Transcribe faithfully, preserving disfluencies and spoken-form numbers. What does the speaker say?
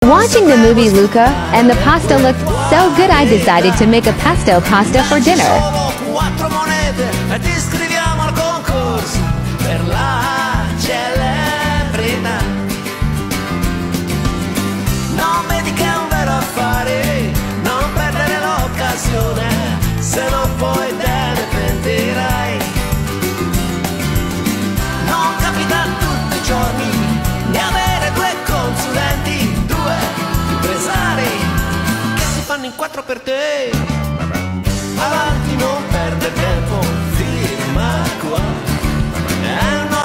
watching the movie Luca, and the pasta looked so good I decided to make a pesto pasta for dinner. Quattro monete e ti iscriviamo al concorso per la celebrità. Non vedi che è un vero affare, non perdere l'occasione, se non poi te ne pentirai. Non capita tutti i giorni di avere due consulenti, due impresari che si fanno in quattro per te.